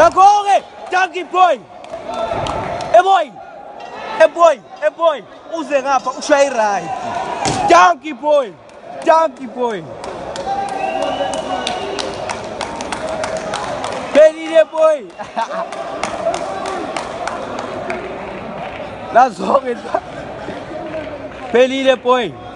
Nagore, Junkie boy. Boy. Uze ngapha ushaye right. Junkie boy. Pelile boy. Nazonge. Pelile boy.